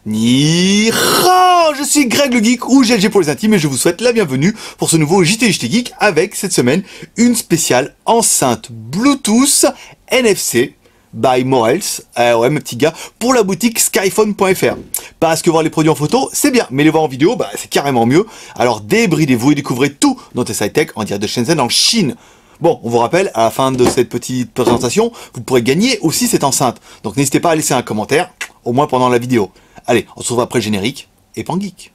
Ni hao, je suis Greg le Geek ou GLG pour les intimes et je vous souhaite la bienvenue pour ce nouveau JT Geek avec cette semaine une spéciale enceinte Bluetooth NFC by Morels, ouais mes petits gars, pour la boutique skyphone.fr. Parce que voir les produits en photo c'est bien, mais les voir en vidéo bah c'est carrément mieux. Alors débridez-vous et découvrez tout dans TS Tech en direct de Shenzhen en Chine. Bon, on vous rappelle, à la fin de cette petite présentation, vous pourrez gagner aussi cette enceinte. Donc n'hésitez pas à laisser un commentaire, au moins pendant la vidéo. Allez, on se retrouve après le générique et pan geek.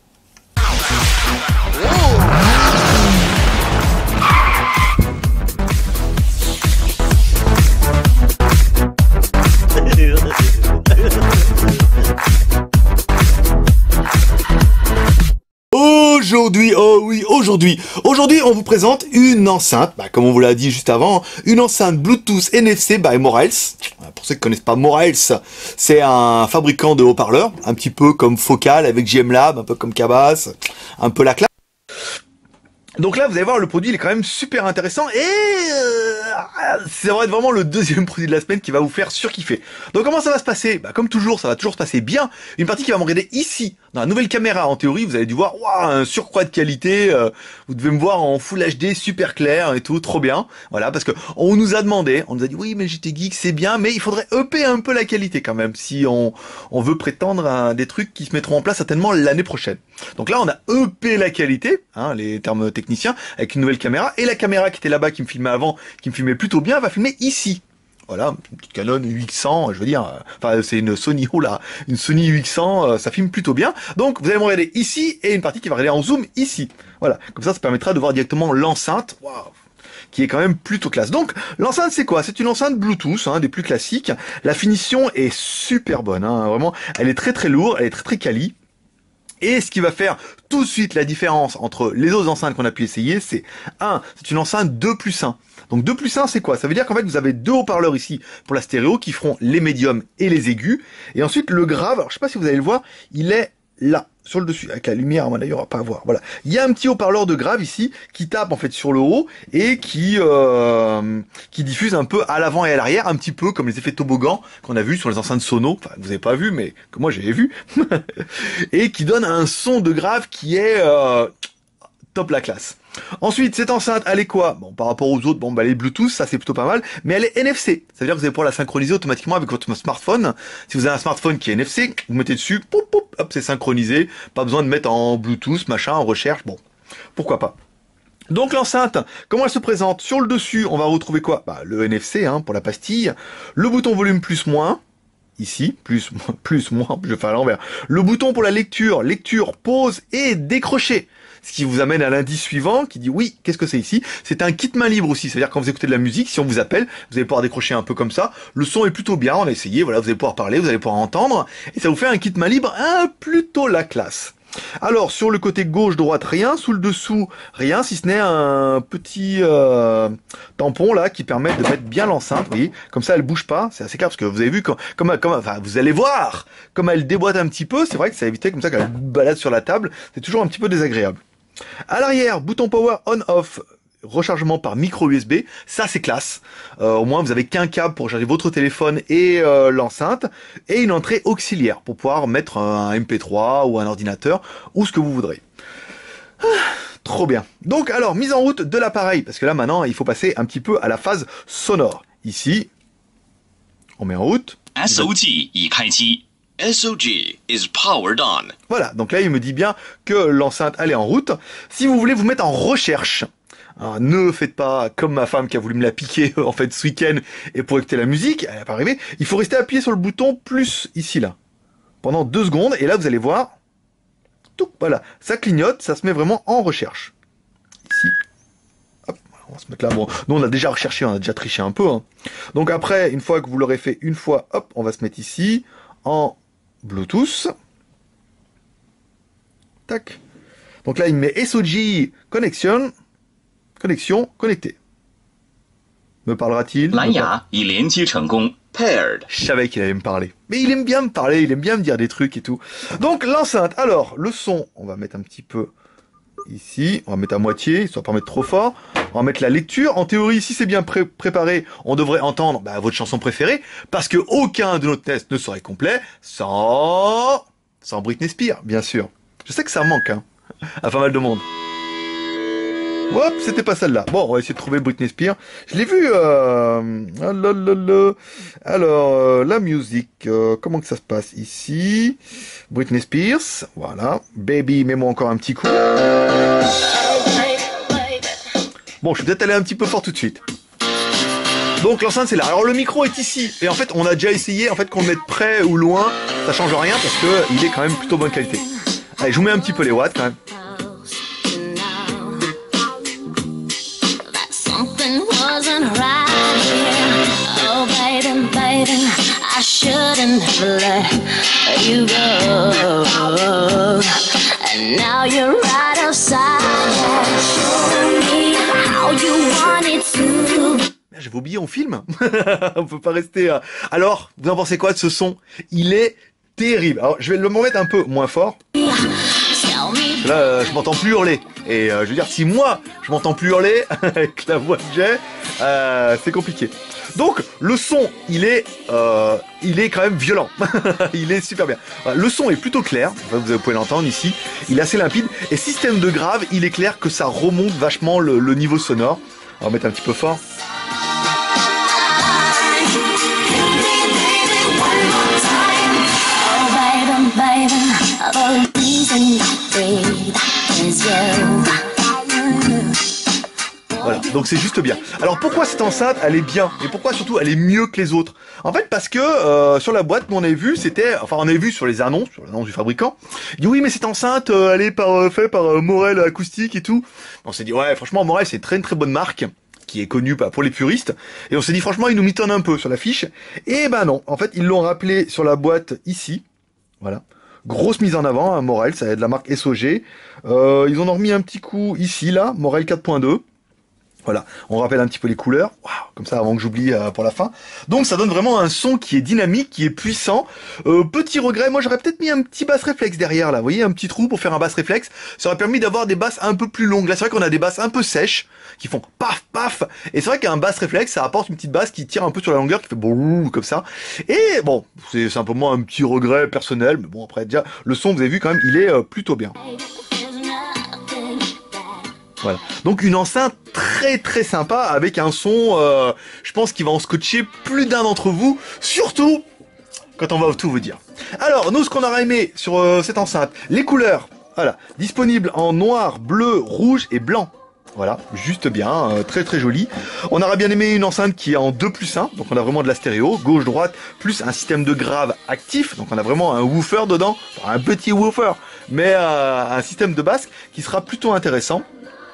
Aujourd'hui, on vous présente une enceinte, comme on vous l'a dit juste avant, une enceinte Bluetooth NFC by Morels. Pour ceux qui connaissent pas Morels, c'est un fabricant de haut-parleurs, un petit peu comme Focal avec JM Lab, un peu comme Cabas, un peu la classe. Donc là, vous allez voir, le produit il est quand même super intéressant et ça va être vraiment le deuxième produit de la semaine qui va vous faire surkiffer. Donc comment ça va se passer? Comme toujours, ça va toujours se passer bien. Une partie qui va me regarder ici, dans la nouvelle caméra. En théorie, vous allez dû voir, waouh, un surcroît de qualité. Vous devez me voir en Full HD, super clair et tout, trop bien. Voilà, parce que on nous a demandé, on nous a dit, oui, mais JT Geek, c'est bien, mais il faudrait upper un peu la qualité quand même, si on veut prétendre à des trucs qui se mettront en place certainement l'année prochaine. Donc là, on a upé la qualité, hein, les termes techniciens, avec une nouvelle caméra, et la caméra qui était là-bas, qui me filmait avant, qui me filmait plutôt bien, va filmer ici. Voilà, une petite Canon 800, je veux dire, enfin c'est une Sony, une Sony 800, ça filme plutôt bien. Donc vous allez me regarder ici, et une partie qui va regarder en zoom ici. Voilà, comme ça permettra de voir directement l'enceinte, waouh, qui est quand même plutôt classe. Donc l'enceinte c'est quoi? C'est une enceinte Bluetooth, des plus classiques. La finition est super bonne, vraiment, elle est très lourde, elle est très quali. Et ce qui va faire tout de suite la différence entre les autres enceintes qu'on a pu essayer, c'est c'est une enceinte 2+1. Donc 2+1 c'est quoi? Ça veut dire qu'en fait vous avez deux haut-parleurs ici pour la stéréo qui feront les médiums et les aigus. Et ensuite le grave, alors je sais pas si vous allez le voir, il est là, sur le dessus, avec la lumière, à mon avis, on va pas voir. Voilà. Il y a un petit haut-parleur de grave ici, qui tape en fait sur le haut, et qui diffuse un peu à l'avant et à l'arrière, un petit peu comme les effets toboggan qu'on a vu sur les enceintes Sono, enfin vous avez pas vu, mais que moi j'ai vu, et qui donne un son de grave qui est top la classe. Ensuite, cette enceinte, elle est quoi? Bon, par rapport aux autres, les Bluetooth, ça c'est plutôt pas mal, mais elle est NFC. Ça veut dire que vous allez pouvoir la synchroniser automatiquement avec votre smartphone. Si vous avez un smartphone qui est NFC, vous mettez dessus, poup, poup, hop, c'est synchronisé. Pas besoin de mettre en Bluetooth, machin, en recherche, bon, pourquoi pas. Donc l'enceinte, comment elle se présente? Sur le dessus, on va retrouver quoi? Le NFC, pour la pastille. Le bouton volume plus-moins. Ici, plus, moins, je fais à l'envers. Le bouton pour la lecture, pause et décrocher. Ce qui vous amène à l'indice suivant, qui dit oui, qu'est-ce que c'est ici? C'est un kit main libre aussi, c'est-à-dire quand vous écoutez de la musique, si on vous appelle, vous allez pouvoir décrocher un peu comme ça. Le son est plutôt bien, on a essayé, voilà, vous allez pouvoir parler, vous allez pouvoir entendre, et ça vous fait un kit main libre, plutôt la classe. Alors, sur le côté gauche-droite, rien. Sous le dessous, rien, si ce n'est un petit tampon là qui permet de mettre bien l'enceinte. Vous voyez, comme ça, elle bouge pas. C'est assez clair parce que vous avez vu, enfin, vous allez voir comme elle déboîte un petit peu. C'est vrai que ça évitait comme ça qu'elle balade sur la table. C'est toujours un petit peu désagréable. À l'arrière, bouton power on/off. Rechargement par micro USB, ça c'est classe. Au moins vous avez qu'un câble pour charger votre téléphone et l'enceinte, et une entrée auxiliaire pour pouvoir mettre un MP3 ou un ordinateur ou ce que vous voudrez. Trop bien. Donc alors, mise en route de l'appareil, parce que là maintenant il faut passer un petit peu à la phase sonore. Ici, on met en route. SOG is powered on. Voilà, donc là il me dit bien que l'enceinte elle est en route. Si vous voulez vous mettre en recherche, alors, ne faites pas comme ma femme qui a voulu me la piquer en fait ce week-end et pour écouter la musique, elle n'est pas arrivée. Il faut rester appuyé sur le bouton plus ici là pendant 2 secondes et là vous allez voir, tout, voilà, ça clignote, ça se met vraiment en recherche. Ici, hop, on va se mettre là. Bon, nous on a déjà recherché, on a déjà triché un peu. Donc après, une fois que vous l'aurez fait une fois, hop, on va se mettre ici en Bluetooth. Tac. Donc là il me met SOG connection connectée. Me parlera-t-il? Paired. Je savais qu'il allait me parler. Mais il aime bien me parler, il aime bien me dire des trucs et tout. Donc l'enceinte, alors, le son, on va mettre un petit peu ici, on va mettre à moitié, histoire de pas mettre trop fort. On va mettre la lecture. En théorie, si c'est bien préparé, on devrait entendre votre chanson préférée, parce que aucun de nos tests ne serait complet sans sans Britney Spears, bien sûr. Je sais que ça manque, hein, à pas mal de monde. Hop, c'était pas celle-là. Bon, on va essayer de trouver Britney Spears. Je l'ai vu. Alors, la musique, comment que ça se passe ici? Britney Spears, voilà. Baby, mets-moi encore un petit coup. Bon, je suis peut-être allé un petit peu fort tout de suite. Donc l'enceinte c'est là. Alors le micro est ici. Et en fait, on a déjà essayé. En fait, qu'on le mette près ou loin, ça change rien parce que il est quand même plutôt bonne qualité. Allez, je vous mets un petit peu les watts quand même. J'avais oublié, on filme. On peut pas rester... Alors, vous en pensez quoi de ce son? Il est terrible. Alors, je vais le mettre un peu moins fort. Là, je m'entends plus hurler. Et je veux dire, si moi, je m'entends plus hurler avec la voix que j'ai, c'est compliqué. Donc, le son, il est quand même violent. Il est super bien. Voilà, le son est plutôt clair. Vous pouvez l'entendre ici. Il est assez limpide. Et système de grave, il est clair que ça remonte vachement le niveau sonore. On va mettre un petit peu fort. Voilà, donc c'est juste bien. Alors pourquoi cette enceinte elle est bien et pourquoi surtout elle est mieux que les autres? En fait parce que sur la boîte nous on avait vu on avait vu sur l'annonce du fabricant. Il dit oui mais cette enceinte elle est faite par Morel Acoustique et tout. On s'est dit ouais franchement Morel c'est une très bonne marque qui est connue pour les puristes et on s'est dit franchement il nous mitonne un peu sur l'affiche. Et ben non, en fait ils l'ont rappelé sur la boîte ici. Voilà. Grosse mise en avant, hein, Morel, ça est de la marque SOG. Ils en ont remis un petit coup ici, là, Morel 4.2. Voilà, on rappelle un petit peu les couleurs, wow, comme ça avant que j'oublie pour la fin. Donc ça donne vraiment un son qui est dynamique, qui est puissant. Petit regret, moi j'aurais peut-être mis un petit basse réflexe derrière là, vous voyez, un petit trou pour faire un basse réflexe. Ça aurait permis d'avoir des basses un peu plus longues. Là c'est vrai qu'on a des basses un peu sèches, qui font paf paf. Et c'est vrai qu'un basse réflexe, ça apporte une petite basse qui tire un peu sur la longueur, qui fait boum comme ça. Et bon, c'est simplement un petit regret personnel, mais bon après déjà, le son vous avez vu quand même, il est plutôt bien. Voilà. Donc une enceinte très sympa avec un son, je pense qu'il va en scotcher plus d'un d'entre vous, surtout quand on va tout vous dire. Alors nous ce qu'on aurait aimé sur cette enceinte, les couleurs, voilà, disponibles en noir, bleu, rouge et blanc. Voilà, juste bien, très joli. On aurait bien aimé une enceinte qui est en 2+1, donc on a vraiment de la stéréo, gauche-droite, plus un système de grave actif, donc on a vraiment un woofer dedans, un petit woofer, mais un système de basse qui sera plutôt intéressant.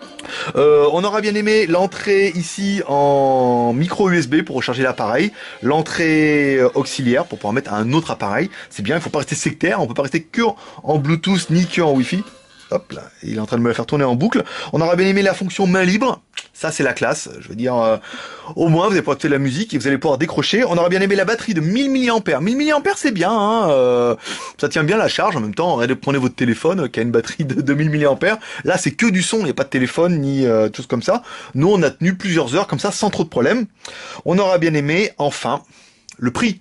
On aura bien aimé l'entrée ici en micro USB pour recharger l'appareil, l'entrée auxiliaire pour pouvoir mettre un autre appareil. C'est bien, il faut pas rester sectaire, on peut pas rester que en Bluetooth ni que en Wi-Fi. Hop là, il est en train de me la faire tourner en boucle. On aura bien aimé la fonction main libre. Ça, c'est la classe. Je veux dire, au moins, vous allez pouvoir écouter de la musique et vous allez pouvoir décrocher. On aura bien aimé la batterie de 1000 mAh. 1000 mAh, c'est bien, hein, ça tient bien la charge. En même temps, prenez votre téléphone qui a une batterie de 1000 mAh. Là, c'est que du son. Il n'y a pas de téléphone ni tout comme ça. Nous, on a tenu plusieurs heures comme ça sans trop de problèmes. On aura bien aimé, enfin, le prix.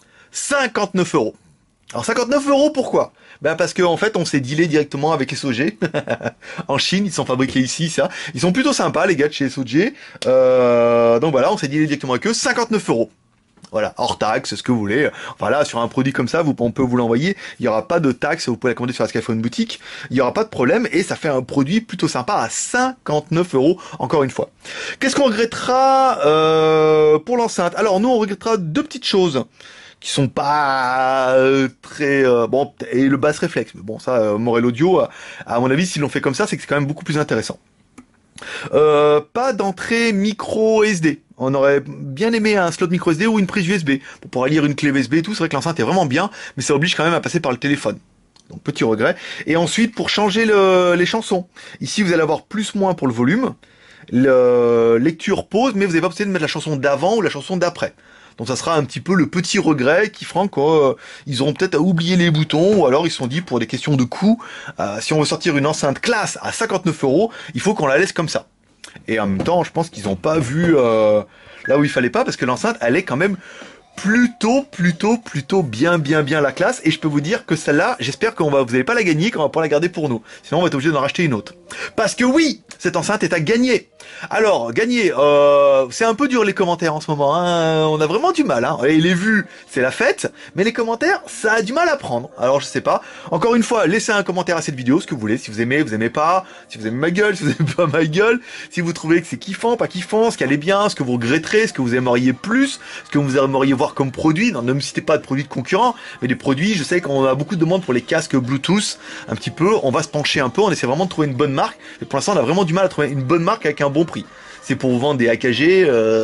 59 €. Alors 59 €, pourquoi? Ben parce que en fait on s'est dealé directement avec SOG en Chine, ils sont fabriqués ici, ça. Ils sont plutôt sympas les gars de chez SOG. Donc voilà, on s'est dealé directement avec eux, 59 €. Voilà, hors taxe, ce que vous voulez. Voilà, sur un produit comme ça, on peut vous l'envoyer. Il n'y aura pas de taxe, vous pouvez la commander sur la Skyphone boutique. Il n'y aura pas de problème et ça fait un produit plutôt sympa à 59 €, encore une fois. Qu'est-ce qu'on regrettera pour l'enceinte? Alors nous, on regrettera deux petites choses qui sont pas très bon, et le bass réflexe, mais bon ça Morel Audio à mon avis s'ils l'ont fait comme ça c'est que c'est quand même beaucoup plus intéressant. Pas d'entrée micro SD. On aurait bien aimé un slot micro SD ou une prise USB pour pouvoir lire une clé USB et tout. C'est vrai que l'enceinte est vraiment bien, mais ça oblige quand même à passer par le téléphone. Donc petit regret. Et ensuite pour changer les chansons, ici vous allez avoir plus/moins pour le volume, lecture pause, mais vous n'avez pas possibilité de mettre la chanson d'avant ou la chanson d'après. Donc ça sera un petit peu le petit regret qui fera qu'ils auront peut-être oublié les boutons ou alors ils se sont dit pour des questions de coût, si on veut sortir une enceinte classe à 59 €, il faut qu'on la laisse comme ça. Et en même temps, je pense qu'ils n'ont pas vu là où il fallait pas parce que l'enceinte, elle est quand même plutôt bien la classe. Et je peux vous dire que celle-là, j'espère que vous n'allez pas la gagner, qu'on va pouvoir la garder pour nous. Sinon, on va être obligé d'en racheter une autre. Parce que oui, cette enceinte est à gagner. Alors, gagner, c'est un peu dur les commentaires en ce moment. Hein. On a vraiment du mal. Hein. Et les vues, c'est la fête. Mais les commentaires, ça a du mal à prendre. Alors, je sais pas. Encore une fois, laissez un commentaire à cette vidéo, ce que vous voulez. Si vous aimez, vous aimez pas. Si vous aimez ma gueule, si vous aimez pas ma gueule. Si vous trouvez que c'est kiffant, pas kiffant, ce qu'elle est bien, ce que vous regretterez, ce que vous aimeriez plus, ce que vous aimeriez voir comme produit. Non, ne me citez pas de produits de concurrents, mais des produits, je sais qu'on a beaucoup de demandes pour les casques Bluetooth. Un petit peu, on va se pencher un peu. On essaie vraiment de trouver une bonne marque. Et pour l'instant, on a vraiment du mal à trouver une bonne marque avec un bon prix. C'est pour vous vendre des AKG,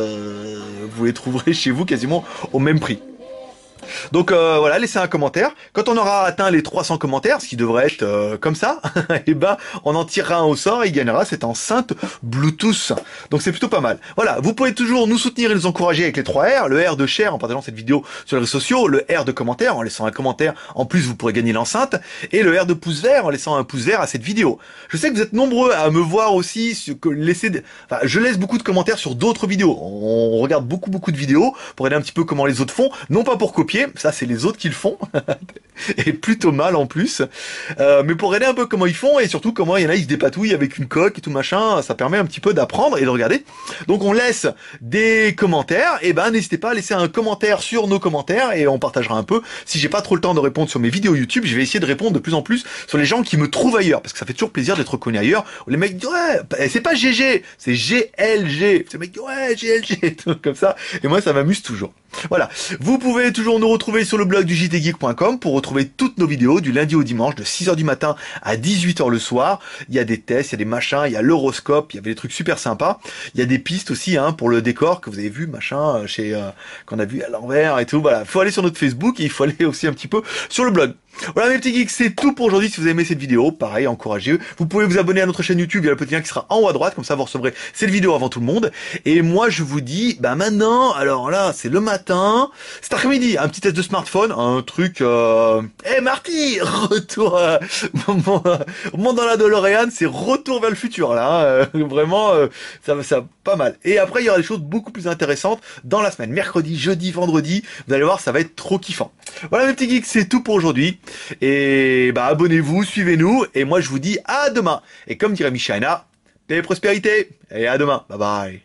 vous les trouverez chez vous quasiment au même prix. Donc voilà, laissez un commentaire. Quand on aura atteint les 300 commentaires, ce qui devrait être comme ça, et ben on en tirera un au sort et il gagnera cette enceinte Bluetooth. Donc c'est plutôt pas mal. Voilà, vous pouvez toujours nous soutenir et nous encourager avec les 3 R, le R de share en partageant cette vidéo sur les réseaux sociaux, le R de commentaire en laissant un commentaire, en plus vous pourrez gagner l'enceinte, et le R de pouce vert en laissant un pouce vert à cette vidéo. Je sais que vous êtes nombreux à me voir aussi, enfin, je laisse beaucoup de commentaires sur d'autres vidéos. On regarde beaucoup de vidéos pour regarder un petit peu comment les autres font, non pas pour copier, ça c'est les autres qui le font, et plutôt mal en plus, mais pour regarder un peu comment ils font, et surtout comment il y en a, ils se dépatouillent avec une coque et tout machin, ça permet un petit peu d'apprendre et de regarder. Donc on laisse des commentaires, et ben n'hésitez pas à laisser un commentaire sur nos commentaires, et on partagera un peu. Si j'ai pas trop le temps de répondre sur mes vidéos YouTube, je vais essayer de répondre de plus en plus sur les gens qui me trouvent ailleurs, parce que ça fait toujours plaisir d'être reconnu ailleurs, où les mecs disent ouais, c'est pas GG, c'est GLG, ces mecs disent ouais, GLG, comme ça, et moi ça m'amuse toujours. Voilà, vous pouvez toujours nous retrouver sur le blog du jtgeek.com pour retrouver toutes nos vidéos du lundi au dimanche de 6h du matin à 18h le soir. Il y a des tests, il y a des machins, il y a l'horoscope, il y avait des trucs super sympas. Il y a des pistes aussi hein, pour le décor que vous avez vu, machin, qu'on a vu à l'envers et tout. Voilà, il faut aller sur notre Facebook et il faut aller aussi un petit peu sur le blog. Voilà mes petits geeks, c'est tout pour aujourd'hui. Si vous avez aimé cette vidéo, pareil, encouragez-vous. Vous pouvez vous abonner à notre chaîne YouTube, il y a le petit lien qui sera en haut à droite, comme ça vous recevrez cette vidéo avant tout le monde. Et moi je vous dis, bah maintenant, alors là c'est le matin, cet après-midi, un petit test de smartphone, un truc... Hey Marty, retour monte dans la DeLorean, c'est retour vers le futur là, hein. Vraiment, ça pas mal. Et après il y aura des choses beaucoup plus intéressantes dans la semaine, mercredi, jeudi, vendredi, vous allez voir ça va être trop kiffant. Voilà mes petits geeks, c'est tout pour aujourd'hui. Et bah abonnez-vous, suivez-nous, et moi je vous dis à demain. Et comme dirait Michaina, paix et prospérité, et à demain, bye bye.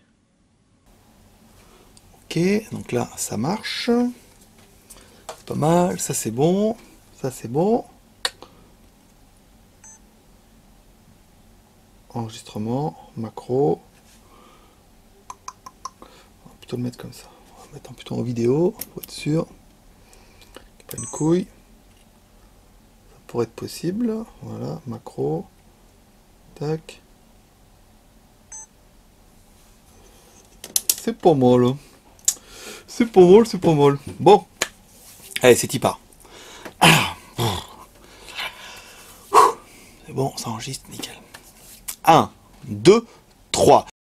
Ok, donc là ça marche, c'est pas mal, ça c'est bon, ça c'est bon. Enregistrement, macro, on va plutôt le mettre comme ça, on va mettre plutôt en vidéo, pour être sûr, pas une couille. Pour être possible, voilà, macro, tac, c'est pas mal, c'est pas mal, c'est pas mal, bon, allez, c'est y part, c'est bon, ça enregistre, nickel, 1, 2, 3.